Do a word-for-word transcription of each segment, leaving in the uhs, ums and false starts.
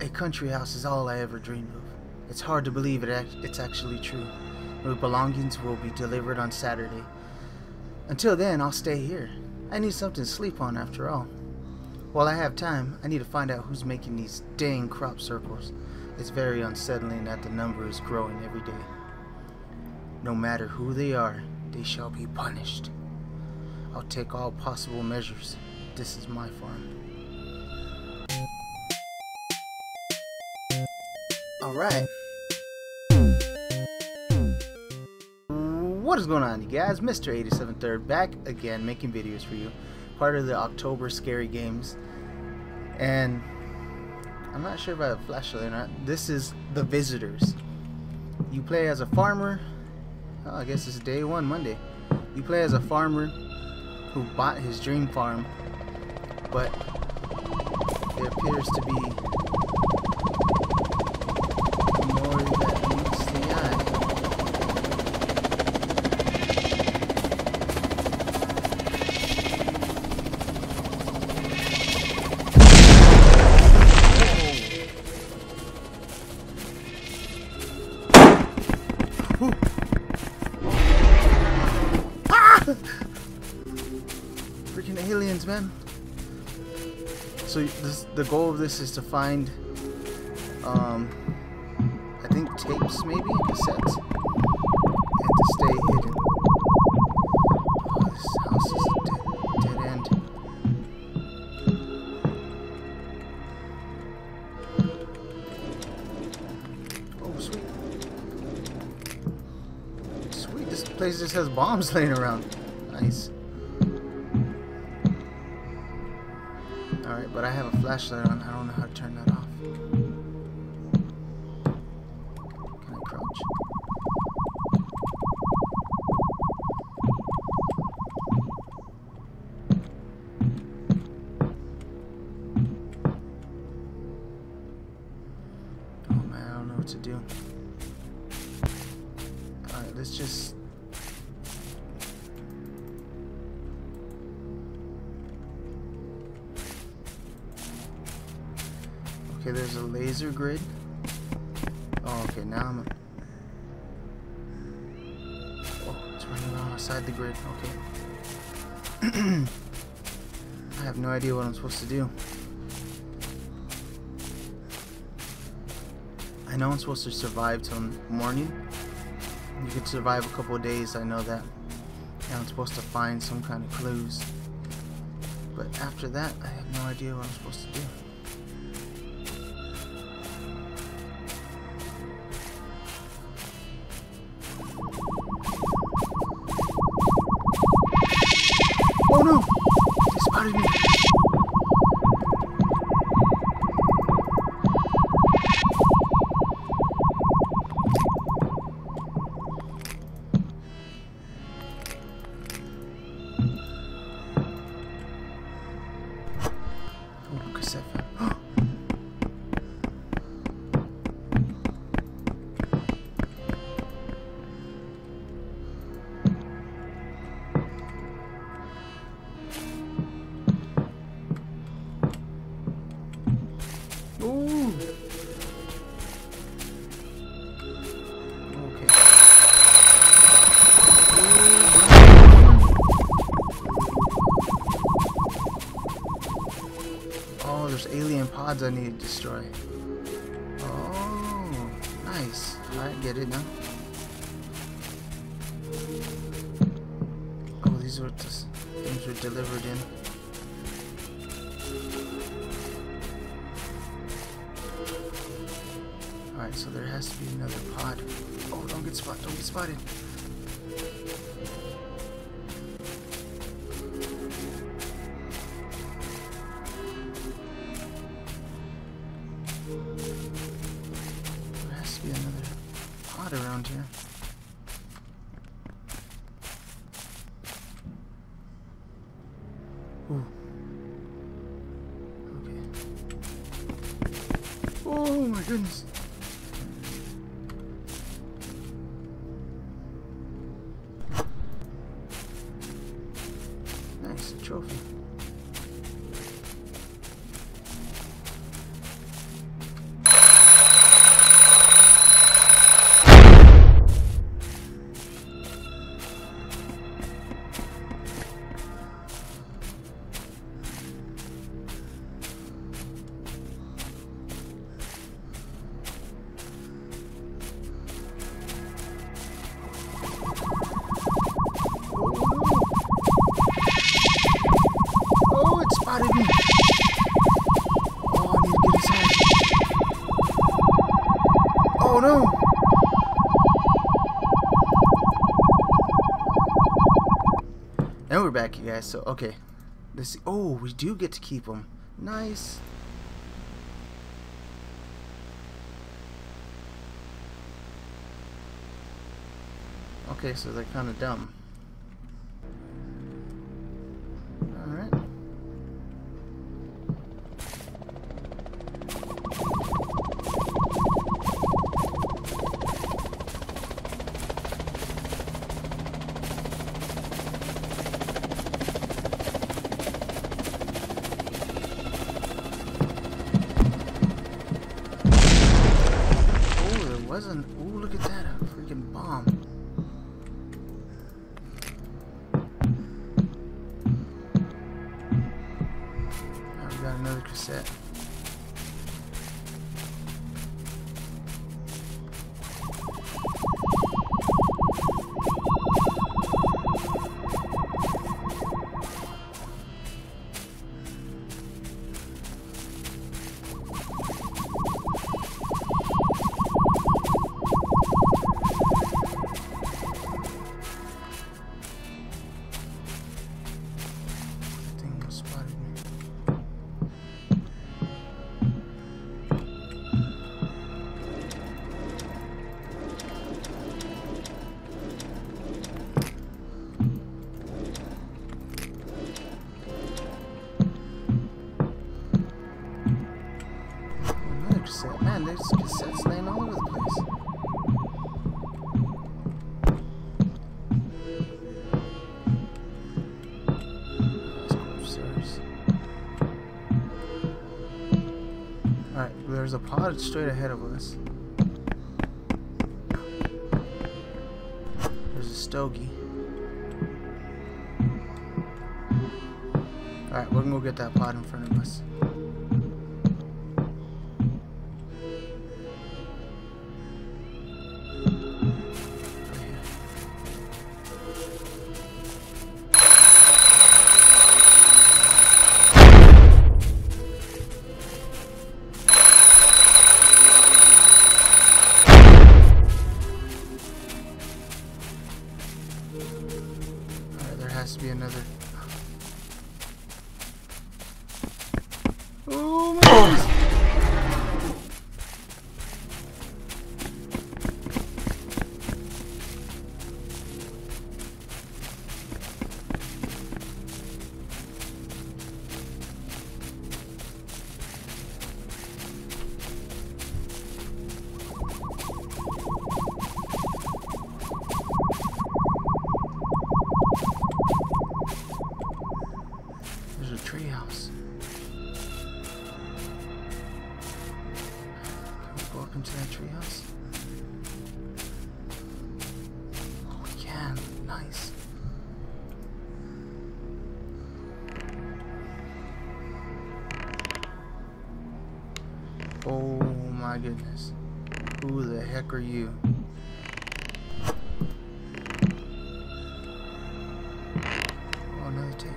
A country house is all I ever dreamed of. It's hard to believe it act it's actually true. My belongings will be delivered on Saturday. Until then, I'll stay here. I need something to sleep on after all. While I have time, I need to find out who's making these dang crop circles. It's very unsettling that the number is growing every day. No matter who they are, they shall be punished. I'll take all possible measures. This is my farm. Alright. What is going on, you guys? Mister eighty-seven third back again, making videos for you. Part of the October Scary Games. And I'm not sure about a flashlight or not. This is the ViSiToRS. You play as a farmer. Oh, I guess it's day one, Monday. You play as a farmer who bought his dream farm, but there appears to be more that meets the eye. Ooh. Ah! Freaking aliens, man. So this, the goal of this is to find, um, I think tapes, maybe cassettes, and to stay hidden. Oh, this house is a dead, dead end. Oh, sweet. Sweet, this place just has bombs laying around. Nice. Alright, but I have a flashlight on. I don't know how to turn that off. Can I crouch? Oh man, I don't know what to do. Alright, let's just... Okay, there's a laser grid. Oh, okay, now I'm... Oh, it's running around outside the grid. Okay. I have no idea what I'm supposed to do. I know I'm supposed to survive till morning. You could survive a couple of days, I know that. And I'm supposed to find some kind of clues. But after that, I have no idea what I'm supposed to do. Oh no! They spotted me! Oh, cassette fan. Ooh. Okay. Oh, there's alien pods I need to destroy. Oh, nice. Alright, get it now. Oh, these are just things were delivered in. Alright, so there has to be another pod. Oh, don't get spotted, don't get spotted. There has to be another pod around here. Ooh. Okay. Oh my goodness. Nice trophy. back, you guys. So okay, let's see. Oh, we do get to keep them. Nice. Okay, so they're kind of dumb. Alright. Oh, there wasn't. Oh, look at that. A freaking bomb. Another cassette. Man, there's cassettes laying all over the place. Let's go upstairs. Alright, there's a pod straight ahead of us. There's a stogie. Alright, we're gonna go get that pod in front of us. Has to be another. Oh my goodness. Treehouse. Can we go up into that treehouse? Oh, we can. Nice. Oh my goodness. Who the heck are you? Oh, another tape.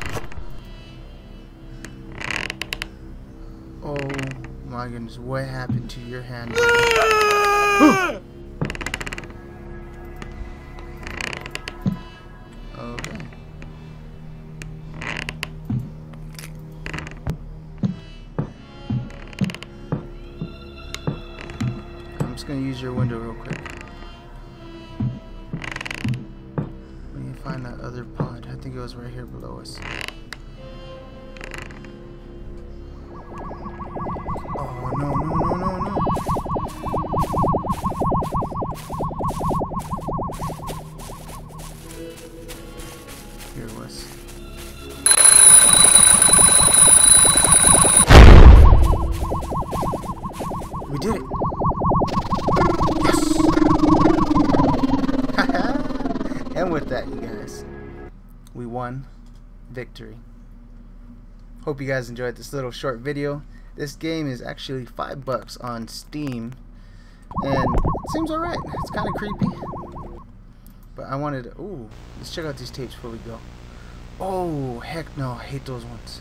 Oh my goodness, what happened to your hand? Okay. I'm just gonna use your window real quick. We need to find that other pod. I think it was right here below us. Oh no, no, no, no, no. Here it was. We did it. Yes. And with that, you guys, we won. Victory. Hope you guys enjoyed this little short video. This game is actually five bucks on Steam, and it seems alright. It's kind of creepy, but I wanted to, ooh, let's check out these tapes before we go. Oh, heck no, I hate those ones.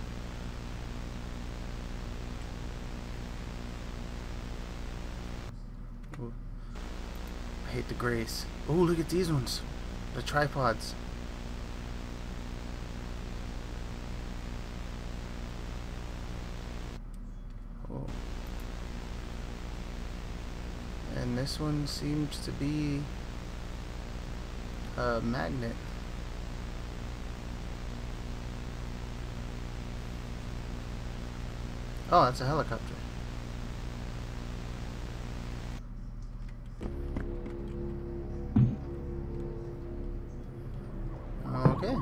Ooh. I hate the grays. Oh, look at these ones, the tripods. And this one seems to be a magnet. Oh, that's a helicopter. Okay.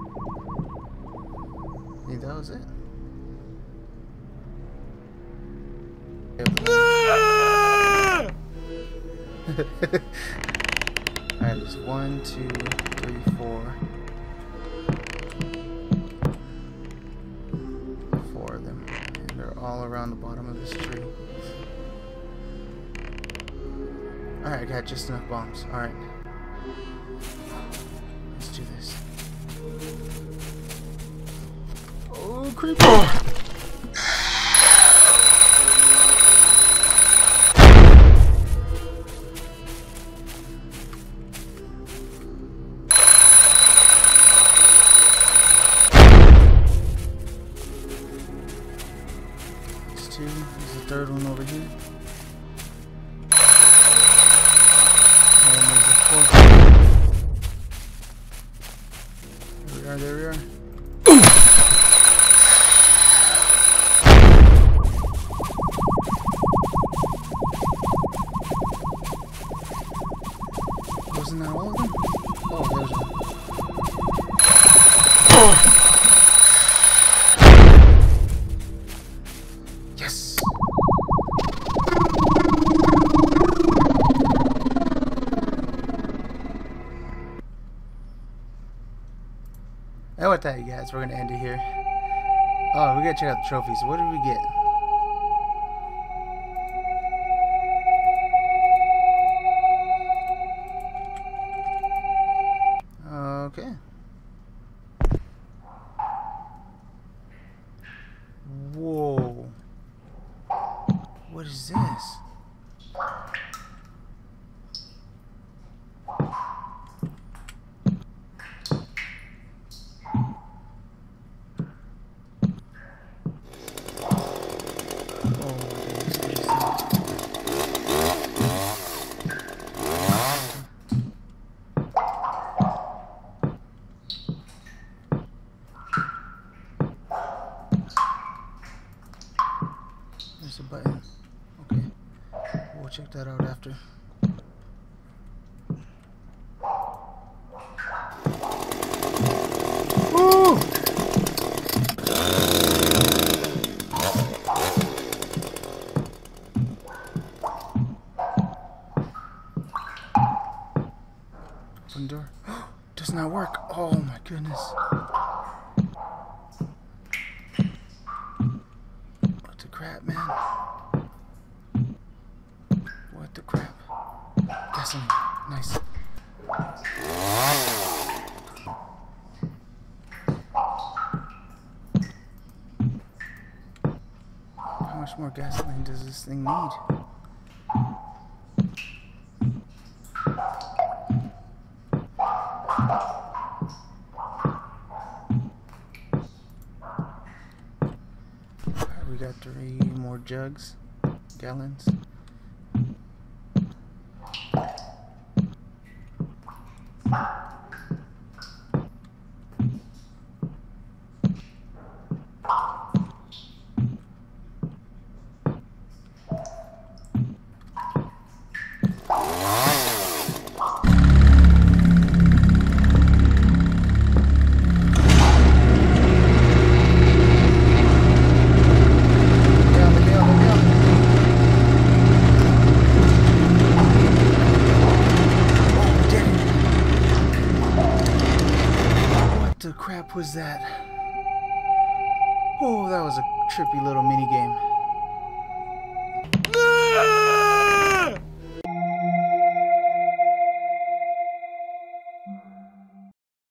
I think that was it. Alright, there's one, two, three, four. Four of them. And they're all around the bottom of this tree. Alright, I got just enough bombs. Alright. Let's do this. Oh, creeper! There's a third one over here. And there's a fourth one. There we are, there we are. Wasn't that all of them? Oh, there's one. Oh. Yes! And with that, you guys, we're gonna end it here. Oh, we gotta check out the trophies. What did we get? Okay. Whoa. What is this? There's a button. Okay. We'll check that out after. Woo! Open door. Does not work. Oh my goodness. What the crap, man? What the crap? Gasoline. Nice. How much more gasoline does this thing need? We got three more jugs, gallons. What the crap was that? Oh, that was a trippy little mini game.